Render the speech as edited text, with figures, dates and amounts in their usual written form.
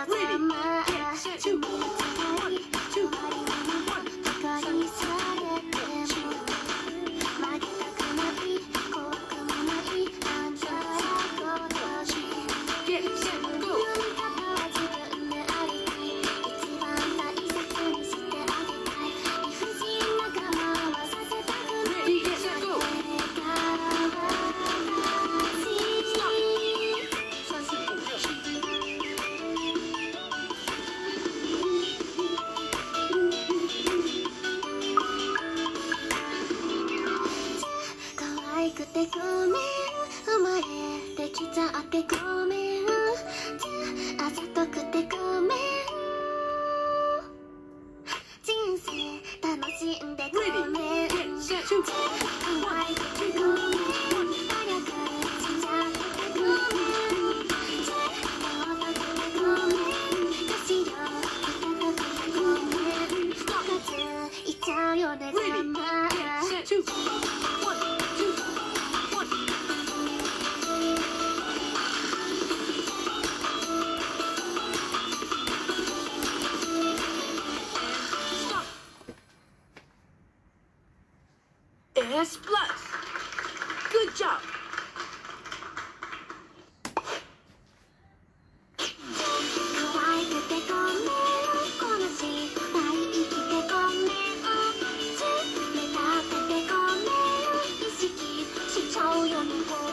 可愛くてごめん、生まれてきちゃってごめん、あざとくてごめん、人生楽しんでごめん、可愛くてごめん、努力しちゃってごめん、もうくてごめん、どうしよう高くてごめん、数いっちゃうよねごめん。S plus. Good job. 可愛くてごめん、この時代生きてごめん、目立っててごめん、意識しちゃうよねごめん。